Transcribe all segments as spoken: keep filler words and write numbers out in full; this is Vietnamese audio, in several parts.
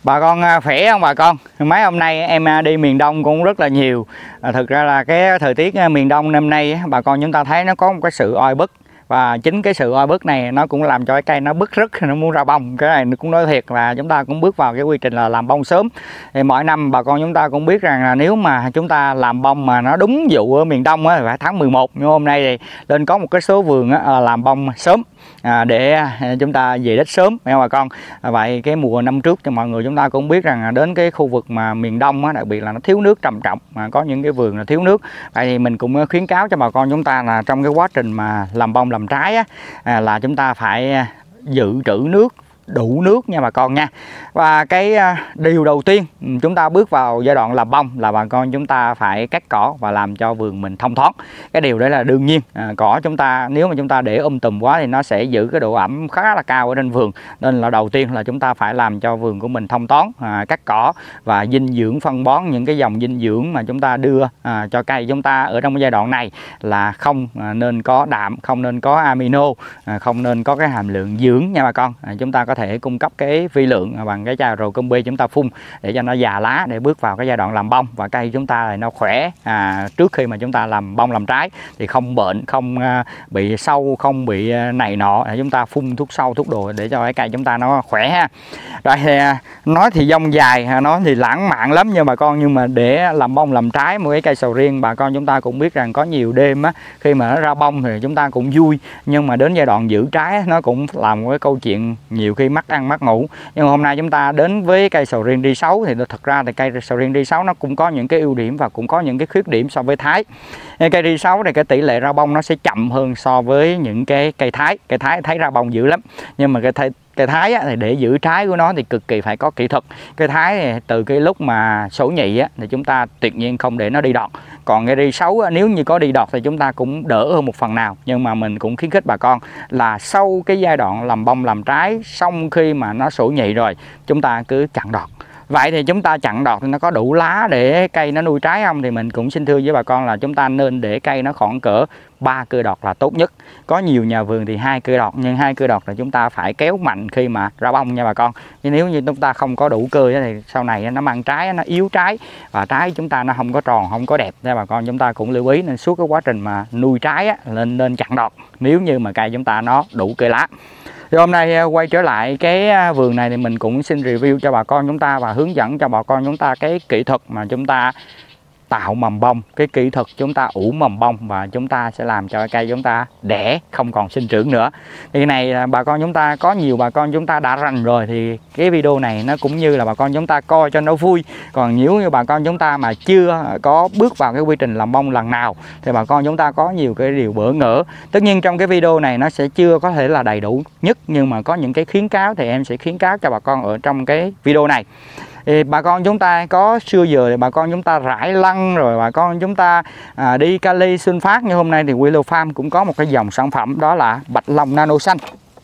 Bà con khỏe không bà con? Mấy hôm nay em đi miền Đông cũng rất là nhiều. Thực ra là cái thời tiết miền Đông năm nay bà con chúng ta thấy nó có một cái sự oi bức. Và chính cái sự oi bức này nó cũng làm cho cái cây nó bứt rứt, nó muốn ra bông. Cái này cũng nói thiệt là chúng ta cũng bước vào cái quy trình là làm bông sớm. Thì mỗi năm bà con chúng ta cũng biết rằng là nếu mà chúng ta làm bông mà nó đúng vụ ở miền Đông á, phải tháng mười một. Nhưng hôm nay thì lên có một cái số vườn á, làm bông sớm à, để chúng ta về đất sớm nha bà con. À, vậy cái mùa năm trước cho mọi người chúng ta cũng biết rằng là đến cái khu vực mà miền Đông á, đặc biệt là nó thiếu nước trầm trọng, mà có những cái vườn là thiếu nước. Vậy thì mình cũng khuyến cáo cho bà con chúng ta là trong cái quá trình mà làm bông làm trái á, à, là chúng ta phải dự trữ nước, đủ nước nha bà con nha. Và cái điều đầu tiên chúng ta bước vào giai đoạn làm bông là bà con chúng ta phải cắt cỏ và làm cho vườn mình thông thoáng. Cái điều đấy là đương nhiên. À, cỏ chúng ta nếu mà chúng ta để um tùm quá thì nó sẽ giữ cái độ ẩm khá là cao ở trên vườn, nên là đầu tiên là chúng ta phải làm cho vườn của mình thông thoáng, à, cắt cỏ và dinh dưỡng phân bón, những cái dòng dinh dưỡng mà chúng ta đưa à, cho cây chúng ta ở trong cái giai đoạn này là không à, nên có đạm, không nên có amino, à, không nên có cái hàm lượng dưỡng nha bà con. À, chúng ta có thể cung cấp cái vi lượng bằng cái chai rồi combi chúng ta phun để cho nó già lá, để bước vào cái giai đoạn làm bông và cây chúng ta là nó khỏe à, trước khi mà chúng ta làm bông làm trái thì không bệnh, không à, bị sâu, không bị này nọ. Để chúng ta phun thuốc sâu thuốc đồ để cho cái cây chúng ta nó khỏe ha. Rồi thì, nói thì dông dài, nói thì lãng mạn lắm nha bà con, nhưng mà để làm bông làm trái một cái cây sầu riêng bà con chúng ta cũng biết rằng có nhiều đêm á, khi mà nó ra bông thì chúng ta cũng vui, nhưng mà đến giai đoạn giữ trái nó cũng làm một cái câu chuyện nhiều khi mắc ăn mắc ngủ. Nhưng hôm nay chúng ta đến với cây sầu riêng D sáu thì thật ra thì cây sầu riêng D sáu nó cũng có những cái ưu điểm và cũng có những cái khuyết điểm so với Thái. Cây D sáu thì cái tỷ lệ ra bông nó sẽ chậm hơn so với những cái cây Thái. Cây Thái thấy ra bông dữ lắm, nhưng mà cây Thái Cây Thái á, thì để giữ trái của nó thì cực kỳ phải có kỹ thuật. Cây Thái thì từ cái lúc mà sổ nhị á, thì chúng ta tuyệt nhiên không để nó đi đọt. Còn cây D sáu á, nếu như có đi đọt thì chúng ta cũng đỡ hơn một phần nào. Nhưng mà mình cũng khuyến khích bà con là sau cái giai đoạn làm bông làm trái, xong khi mà nó sổ nhị rồi chúng ta cứ chặn đọt. Vậy thì chúng ta chặn đọt thì nó có đủ lá để cây nó nuôi trái không? Thì mình cũng xin thưa với bà con là chúng ta nên để cây nó khoảng cỡ ba cơ đọt là tốt nhất. Có nhiều nhà vườn thì hai cơ đọt, nhưng hai cơ đọt là chúng ta phải kéo mạnh khi mà ra bông nha bà con. Nhưng nếu như chúng ta không có đủ cơ thì sau này nó mang trái, nó yếu trái và trái chúng ta nó không có tròn, không có đẹp nha bà con. Chúng ta cũng lưu ý nên suốt cái quá trình mà nuôi trái á, lên nên chặn đọt nếu như mà cây chúng ta nó đủ cây lá. Thì hôm nay quay trở lại cái vườn này thì mình cũng xin review cho bà con chúng ta và hướng dẫn cho bà con chúng ta cái kỹ thuật mà chúng ta tạo mầm bông, cái kỹ thuật chúng ta ủ mầm bông và chúng ta sẽ làm cho cây chúng ta đẻ không còn sinh trưởng nữa. Thì này bà con chúng ta có nhiều bà con chúng ta đã rành rồi thì cái video này nó cũng như là bà con chúng ta coi cho nó vui. Còn nếu như bà con chúng ta mà chưa có bước vào cái quy trình làm bông lần nào thì bà con chúng ta có nhiều cái điều bỡ ngỡ. Tất nhiên trong cái video này nó sẽ chưa có thể là đầy đủ nhất, nhưng mà có những cái khuyến cáo thì em sẽ khuyến cáo cho bà con ở trong cái video này. Thì bà con chúng ta có xưa giờ thì bà con chúng ta rải lăng, rồi bà con chúng ta à, đi kali sunfat. Như hôm nay thì Willow Farm cũng có một cái dòng sản phẩm đó là bạch long nano xanh.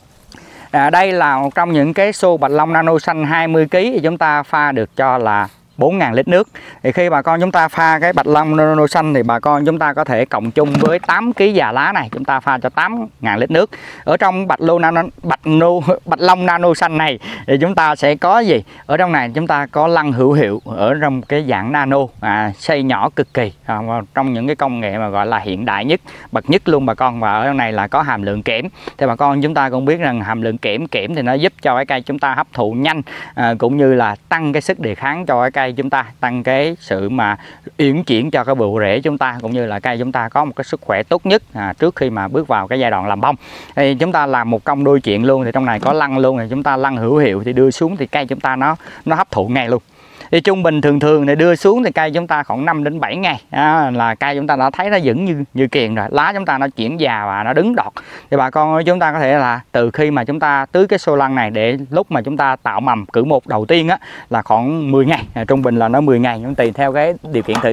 À, đây là một trong những cái xô bạch long nano xanh hai mươi ki lô gam thì chúng ta pha được cho là bốn nghìn lít nước. Thì khi bà con chúng ta pha cái bạch long nano xanh thì bà con chúng ta có thể cộng chung với tám ki lô gam già lá này, chúng ta pha cho tám nghìn lít nước. Ở trong bạch lô nano bạch nô bạch long nano xanh này thì chúng ta sẽ có gì? Ở trong này chúng ta có lăng hữu hiệu ở trong cái dạng nano, à, xây nhỏ cực kỳ, à, trong những cái công nghệ mà gọi là hiện đại nhất, bậc nhất luôn bà con. Và ở trong này là có hàm lượng kẽm. Thì bà con chúng ta cũng biết rằng hàm lượng kẽm kẽm thì nó giúp cho cái cây chúng ta hấp thụ nhanh, à, cũng như là tăng cái sức đề kháng cho cái cây chúng ta, tăng cái sự mà uyển chuyển cho cái bộ rễ chúng ta, cũng như là cây chúng ta có một cái sức khỏe tốt nhất à, trước khi mà bước vào cái giai đoạn làm bông. Thì chúng ta làm một công đôi chuyện luôn. Thì trong này có lăng luôn, thì chúng ta lăng hữu hiệu thì đưa xuống thì cây chúng ta nó nó hấp thụ ngay luôn. Thì trung bình thường thường thì đưa xuống thì cây chúng ta khoảng năm đến bảy ngày à, là cây chúng ta đã thấy nó vững như như kiền rồi, lá chúng ta nó chuyển già và nó đứng đọt. Thì bà con ơi, chúng ta có thể là từ khi mà chúng ta tưới cái xô lăng này để lúc mà chúng ta tạo mầm cử một đầu tiên á là khoảng mười ngày, à, trung bình là nó mười ngày, nhưng tùy theo cái điều kiện thời tiết.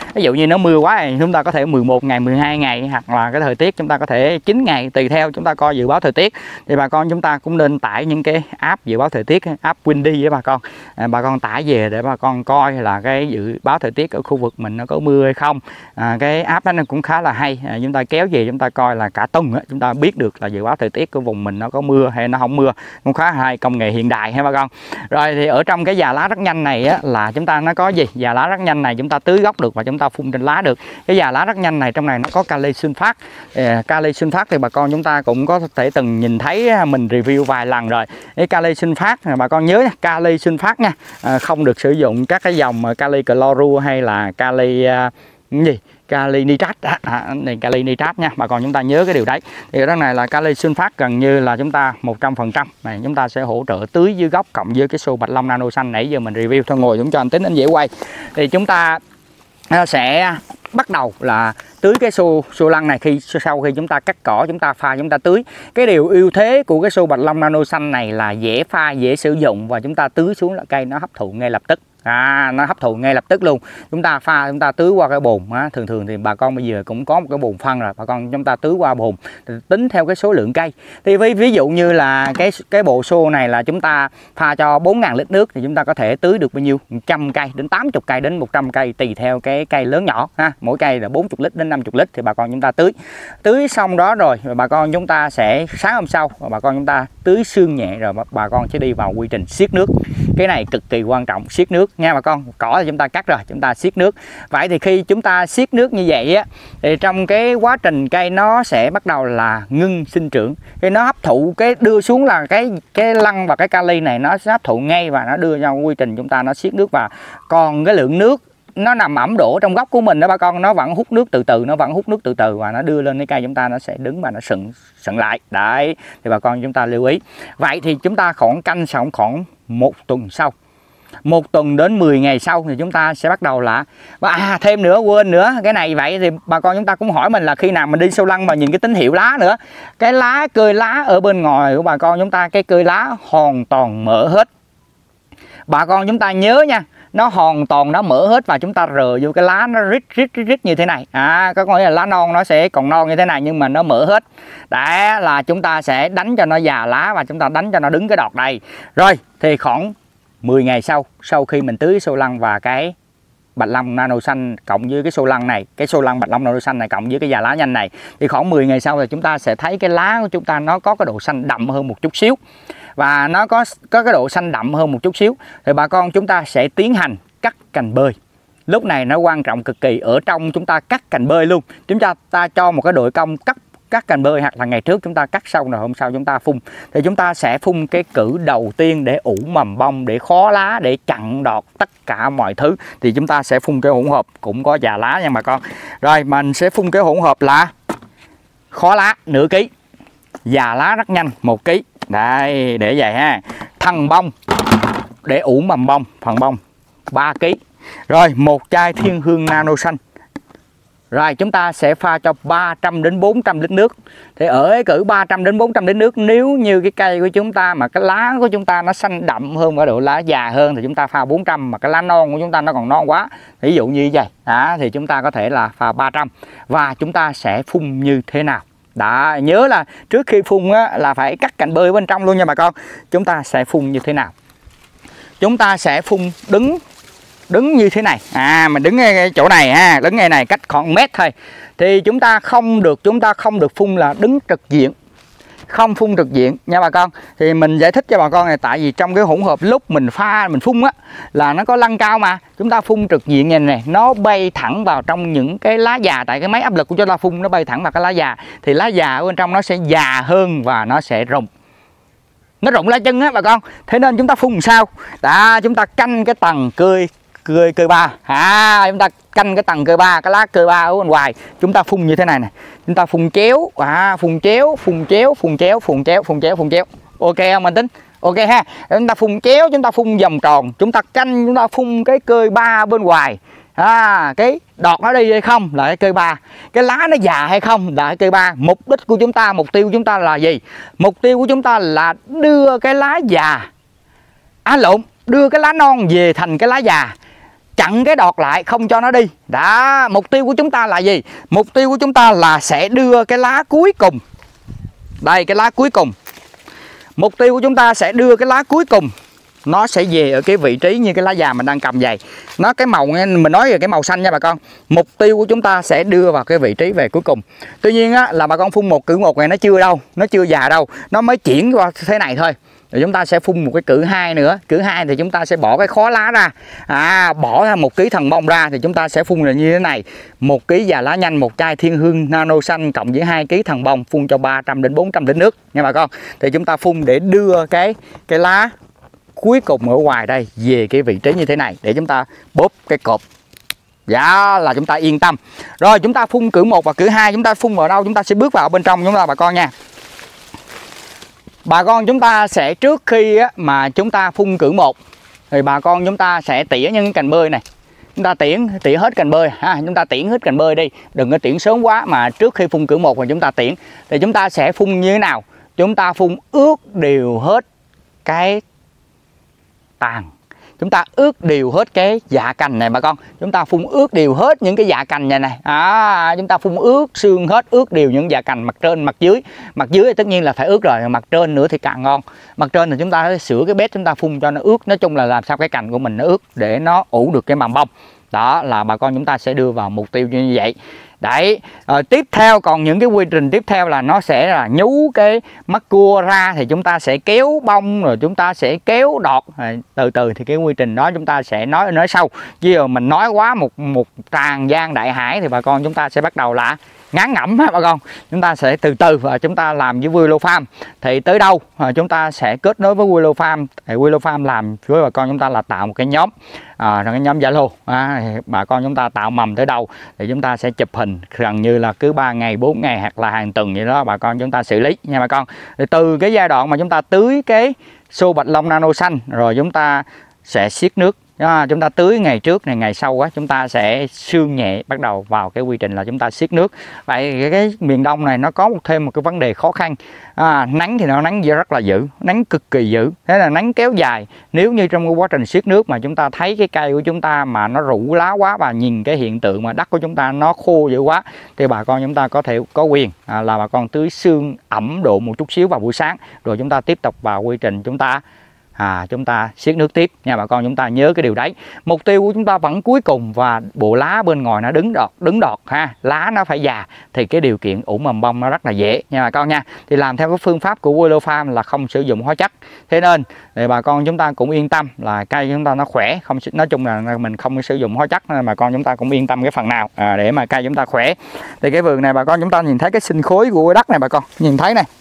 Ví dụ như nó mưa quá thì chúng ta có thể mười một ngày, mười hai ngày, hoặc là cái thời tiết chúng ta có thể chín ngày, tùy theo chúng ta coi dự báo thời tiết. Thì bà con chúng ta cũng nên tải những cái app dự báo thời tiết, app Windy với bà con. À, bà con tải về để bà con coi là cái dự báo thời tiết ở khu vực mình nó có mưa hay không. À, cái app đó nó cũng khá là hay. À, chúng ta kéo về chúng ta coi là cả tuần á, chúng ta biết được là dự báo thời tiết của vùng mình nó có mưa hay nó không mưa. Cũng khá hay, công nghệ hiện đại ha bà con. Rồi thì ở trong cái già lá rất nhanh này á, là chúng ta nó có gì? Già lá rất nhanh này chúng ta tưới gốc được và chúng ta phun trên lá được. Cái già lá rất nhanh này trong này nó có kali sunfat. À, kali sunfat thì bà con chúng ta cũng có thể từng nhìn thấy mình review vài lần rồi. Cái kali sunfat bà con nhớ nha, kali sunfat nha, à, không được sử dụng các cái dòng kali cloru hay là kali uh, cái gì kali nitrat, à, này kali nitrat nha bà con, chúng ta nhớ cái điều đấy. Thì ở này là kali sunfat gần như là chúng ta một trăm phần trăm này chúng ta sẽ hỗ trợ tưới dưới gốc cộng với cái xô bạch long nano xanh nãy giờ mình review. Thôi ngồi chúng cho anh Tính anh dễ quay. Thì chúng ta sẽ bắt đầu là tưới cái xô xô lăng này khi sau khi chúng ta cắt cỏ, chúng ta pha, chúng ta tưới. Cái điều ưu thế của cái xô bạch long nano xanh này là dễ pha, dễ sử dụng và chúng ta tưới xuống là cây nó hấp thụ ngay lập tức. À, nó hấp thụ ngay lập tức luôn. Chúng ta pha, chúng ta tưới qua cái bồn á. Thường thường thì bà con bây giờ cũng có một cái bồn phân rồi, bà con chúng ta tưới qua bồn tính theo cái số lượng cây. Thì ví, ví dụ như là cái cái bộ xô này là chúng ta pha cho bốn nghìn lít nước thì chúng ta có thể tưới được bao nhiêu? một trăm cây đến tám mươi cây đến một trăm cây tùy theo cái cây lớn nhỏ ha. Mỗi cây là bốn mươi lít đến năm mươi lít thì bà con chúng ta tưới. Tưới xong đó rồi bà con chúng ta sẽ sáng hôm sau bà con chúng ta tưới sương nhẹ rồi bà con sẽ đi vào quy trình siết nước. Cái này cực kỳ quan trọng, siết nước nha bà con. Cỏ thì chúng ta cắt rồi, chúng ta siết nước. Vậy thì khi chúng ta siết nước như vậy á, thì trong cái quá trình cây nó sẽ bắt đầu là ngưng sinh trưởng. Khi nó hấp thụ cái đưa xuống là cái cái lăng và cái kali này nó sẽ hấp thụ ngay và nó đưa ra quy trình chúng ta nó siết nước. Và còn cái lượng nước nó nằm ẩm đổ trong gốc của mình đó bà con, nó vẫn hút nước từ từ, nó vẫn hút nước từ từ và nó đưa lên cái cây chúng ta nó sẽ đứng và nó sừng sừng lại. Đấy, thì bà con chúng ta lưu ý. Vậy thì chúng ta khoảng canh khoảng khoảng một tuần sau, một tuần đến mười ngày sau thì chúng ta sẽ bắt đầu là à, thêm nữa quên nữa cái này. Vậy thì bà con chúng ta cũng hỏi mình là khi nào mình đi sâu lăng mà nhìn cái tín hiệu lá nữa. Cái lá, cơi lá ở bên ngoài của bà con chúng ta, cái cơi lá hoàn toàn mở hết. Bà con chúng ta nhớ nha, nó hoàn toàn nó mở hết và chúng ta rờ vô cái lá nó rít rít rít, rít như thế này. À, có nghĩa là lá non nó sẽ còn non như thế này nhưng mà nó mở hết. Đã là chúng ta sẽ đánh cho nó già lá và chúng ta đánh cho nó đứng cái đọt đây. Rồi thì khoảng mười ngày sau, sau khi mình tưới xô lăng và cái bạch long nano xanh cộng với cái xô lăng này, cái xô lăng bạch long nano xanh này cộng với cái già lá nhanh này, thì khoảng mười ngày sau thì chúng ta sẽ thấy cái lá của chúng ta nó có cái độ xanh đậm hơn một chút xíu. Và nó có có cái độ xanh đậm hơn một chút xíu thì bà con chúng ta sẽ tiến hành cắt cành bơi. Lúc này nó quan trọng cực kỳ, ở trong chúng ta cắt cành bơi luôn. Chúng ta ta cho một cái đội công cắt cắt cành bơi, hoặc là ngày trước chúng ta cắt xong rồi hôm sau chúng ta phun. Thì chúng ta sẽ phun cái cử đầu tiên để ủ mầm bông, để khó lá, để chặn đọt tất cả mọi thứ. Thì chúng ta sẽ phun cái hỗn hợp cũng có già lá nha bà con. Rồi mình sẽ phun cái hỗn hợp là khó lá nửa ký, già lá rất nhanh một ký. Đây, để vậy ha. Thần bông để ủ mầm bông, phần bông ba ký. Rồi một chai thiên hương nano xanh. Rồi chúng ta sẽ pha cho ba trăm đến bốn trăm lít nước. Thì ở cái cử ba trăm đến bốn trăm lít nước, nếu như cái cây của chúng ta mà cái lá của chúng ta nó xanh đậm hơn và độ lá già hơn thì chúng ta pha bốn trăm, mà cái lá non của chúng ta nó còn non quá, ví dụ như vậy đó, thì chúng ta có thể là pha ba trăm. Và chúng ta sẽ phun như thế nào? Đó, nhớ là trước khi phun á, là phải cắt cành bơi bên trong luôn nha bà con. Chúng ta sẽ phun như thế nào? Chúng ta sẽ phun đứng đứng như thế này. À, mình đứng ngay chỗ này ha, đứng ngay này cách khoảng mét thôi. Thì chúng ta không được chúng ta không được phun là đứng trực diện. Không phun trực diện nha bà con. Thì mình giải thích cho bà con này, tại vì trong cái hỗn hợp lúc mình pha mình phun á là nó có lăng cao mà. Chúng ta phun trực diện này này, nó bay thẳng vào trong những cái lá già, tại cái máy áp lực của chúng ta phun nó bay thẳng vào cái lá già, thì lá già ở bên trong nó sẽ già hơn và nó sẽ rụng. Nó rụng lá chân á bà con. Thế nên chúng ta phun sao? Đó, chúng ta canh cái tầng cơi cơi cơi ba. À, chúng ta canh cái tầng cơi ba, cái lá cơi ba ở bên ngoài. Chúng ta phun như thế này nè. Chúng ta phun chéo, à phun chéo, phun chéo, phun chéo, phun chéo, phun chéo, phun chéo. Ok không anh Tính? Ok ha. Chúng ta phun chéo, chúng ta phun vòng tròn, chúng ta canh, chúng ta phun cái cơi ba bên ngoài. À, cái đọt nó đi hay không là cái cơi ba, cái lá nó già hay không là cái cơi ba. Mục đích của chúng ta, mục tiêu của chúng ta là gì? Mục tiêu của chúng ta là đưa cái lá già, à lộn, đưa cái lá non về thành cái lá già, chặn cái đọt lại không cho nó đi. Đó, mục tiêu của chúng ta là gì? Mục tiêu của chúng ta là sẽ đưa cái lá cuối cùng. Đây, cái lá cuối cùng. Mục tiêu của chúng ta sẽ đưa cái lá cuối cùng nó sẽ về ở cái vị trí như cái lá già mình đang cầm vậy. Nó cái màu, mình nói về cái màu xanh nha bà con. Mục tiêu của chúng ta sẽ đưa vào cái vị trí về cuối cùng. Tuy nhiên á, là bà con phun một cử một này nó chưa đâu, nó chưa già đâu, nó mới chuyển qua thế này thôi. Rồi chúng ta sẽ phun một cái cử hai nữa. Cử hai thì chúng ta sẽ bỏ cái khó lá ra, à, bỏ ra một ký thần bông ra thì chúng ta sẽ phun là như thế này. Một ký già lá nhanh, một chai Thiên Hương Nano xanh cộng với hai ký thần bông, phun cho ba trăm đến bốn trăm lít nước nha bà con. Thì chúng ta phun để đưa cái cái lá cuối cùng ở ngoài đây về cái vị trí như thế này để chúng ta bóp cái cột. Dạ, là chúng ta yên tâm. Rồi chúng ta phun cử một và cử hai, chúng ta phun vào đâu? Chúng ta sẽ bước vào bên trong chúng ta bà con nha. Bà con chúng ta sẽ trước khi á, mà chúng ta phun cử một thì bà con chúng ta sẽ tỉa những cái cành bơi này. Chúng ta tiễn tỉa hết cành bơi ha, chúng ta tiễn hết cành bơi đi, đừng có tiễn sớm quá, mà trước khi phun cử một mà chúng ta tiễn thì chúng ta sẽ phun như thế nào? Chúng ta phun ướt đều hết cái tàn, chúng ta ướt đều hết cái dạ cành này bà con. Chúng ta phun ướt đều hết những cái dạ cành này này, à, chúng ta phun ướt xương hết, ướt đều những dạ cành mặt trên mặt dưới. Mặt dưới thì tất nhiên là phải ướt rồi, mặt trên nữa thì càng ngon. Mặt trên thì chúng ta phải sửa cái bếp, chúng ta phun cho nó ướt. Nói chung là làm sao cái cành của mình nó ướt để nó ủ được cái mầm bông. Đó là bà con chúng ta sẽ đưa vào mục tiêu như vậy. Đấy, à, tiếp theo còn những cái quy trình tiếp theo là nó sẽ là nhú cái mắt cua ra thì chúng ta sẽ kéo bông, rồi chúng ta sẽ kéo đọt, à, từ từ thì cái quy trình đó chúng ta sẽ nói nói sau. Chứ giờ mình nói quá một một tràn gian đại hải thì bà con chúng ta sẽ bắt đầu là ngán ngẩm ha bà con. Chúng ta sẽ từ từ và chúng ta làm với Willow Farm. Thì tới đâu à, chúng ta sẽ kết nối với Willow Farm. Thì Willow Farm làm với bà con chúng ta là tạo một cái nhóm, à, cái nhóm Zalo. À, bà con chúng ta tạo mầm tới đâu thì chúng ta sẽ chụp hình gần như là cứ ba ngày, bốn ngày hoặc là hàng tuần vậy đó bà con chúng ta xử lý nha bà con. Thì từ cái giai đoạn mà chúng ta tưới cái xô bạch long nano xanh rồi chúng ta sẽ siết nước. À, chúng ta tưới ngày trước này ngày sau á chúng ta sẽ sương nhẹ, bắt đầu vào cái quy trình là chúng ta siết nước. Vậy cái, cái miền Đông này nó có một thêm một cái vấn đề khó khăn, à, nắng thì nó nắng rất là dữ, nắng cực kỳ dữ, thế là nắng kéo dài. Nếu như trong cái quá trình siết nước mà chúng ta thấy cái cây của chúng ta mà nó rũ lá quá và nhìn cái hiện tượng mà đất của chúng ta nó khô dữ quá thì bà con chúng ta có thể có quyền à, là bà con tưới sương ẩm độ một chút xíu vào buổi sáng, rồi chúng ta tiếp tục vào quy trình chúng ta À, chúng ta siết nước tiếp nha bà con. Chúng ta nhớ cái điều đấy. Mục tiêu của chúng ta vẫn cuối cùng và bộ lá bên ngoài nó đứng đọt đứng đọt ha, lá nó phải già thì cái điều kiện ủ mầm bông nó rất là dễ nha bà con nha. Thì làm theo cái phương pháp của Willow Farm là không sử dụng hóa chất. Thế nên để bà con chúng ta cũng yên tâm là cây chúng ta nó khỏe, không nói chung là mình không sử dụng hóa chất nên bà con chúng ta cũng yên tâm cái phần nào à, để mà cây chúng ta khỏe. Thì cái vườn này bà con chúng ta nhìn thấy cái sinh khối của đất này bà con nhìn thấy này.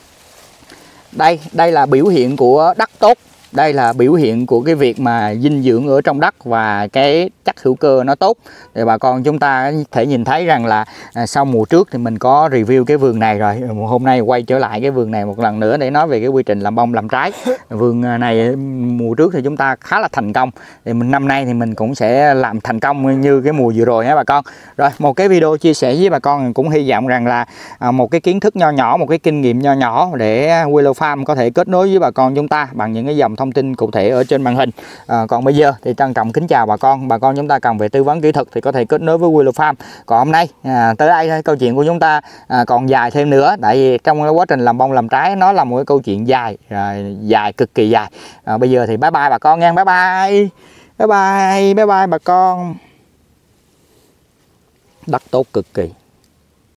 Đây, đây là biểu hiện của đất tốt. Đây là biểu hiện của cái việc mà dinh dưỡng ở trong đất và cái chất hữu cơ nó tốt. Để bà con chúng ta có thể nhìn thấy rằng là à, sau mùa trước thì mình có review cái vườn này rồi. Hôm nay quay trở lại cái vườn này một lần nữa để nói về cái quy trình làm bông làm trái. Vườn này mùa trước thì chúng ta khá là thành công. Thì mình năm nay thì mình cũng sẽ làm thành công như cái mùa vừa rồi nha bà con. Rồi một cái video chia sẻ với bà con cũng hy vọng rằng là à, một cái kiến thức nho nhỏ, một cái kinh nghiệm nho nhỏ để Willow Farm có thể kết nối với bà con chúng ta bằng những cái dòng thông tin cụ thể ở trên màn hình. À, còn bây giờ thì trân trọng kính chào bà con. Bà con chúng ta cần về tư vấn kỹ thuật thì có thể kết nối với Willow Farm. Còn hôm nay à, tới đây thôi, câu chuyện của chúng ta à, còn dài thêm nữa. Tại vì trong cái quá trình làm bông làm trái nó là một cái câu chuyện dài, à, dài cực kỳ dài. À, bây giờ thì bye bye bà con nha, bye bye, bye bye, bye bye bà con. Đất tốt cực kỳ.